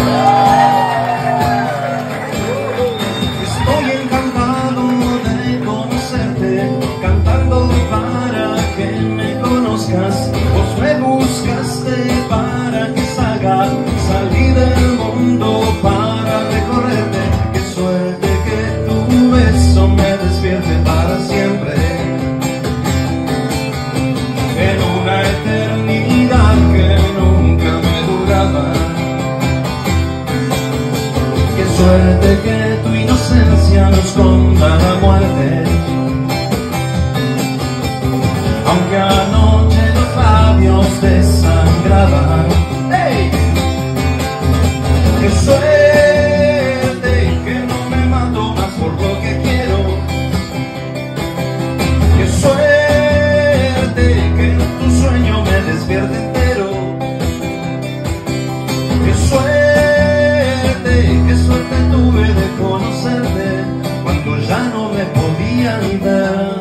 Estoy encantado de conocerte, cantando para que me conozcas. Vos me buscaste para que salga, salí del mundo para recorrerte. Qué suerte que tu beso me despierte para siempre, en una eternidad que nunca me duraba. Qué suerte que tu inocencia no esconda la muerte, aunque anoche los labios desangraban. ¡Hey! Qué suerte que no me mato más por lo que quiero. Qué suerte que en tu sueño me despierte entero. Qué suerte tuve de conocerte cuando ya no me podía ni ver.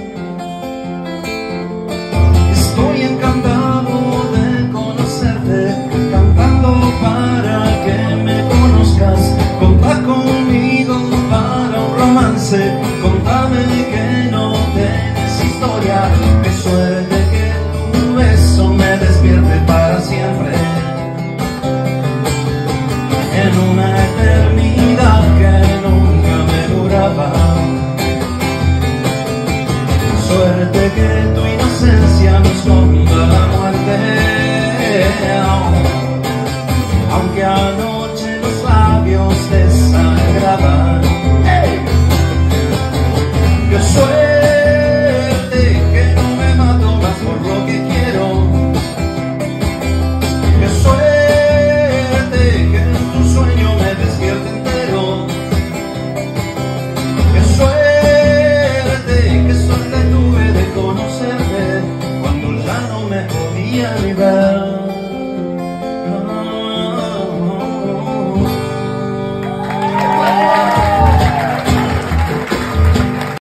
Estoy encantado de conocerte, cantando para que me conozcas. Contá conmigo para un romance, contame que no tenés historia. Qué suerte que tu beso me despierte para siempre, en una eternidad que nunca me duraba. Suerte que tu inocencia no esconda la muerte, aunque anoche los labios desangraban. ¡Hey! Qué suerte que no me mato más por lo que quiero. Qué suerte que en tu sueño me despierte entero. Qué suerte tuve de conocerte cuando ya no me podía ni ver.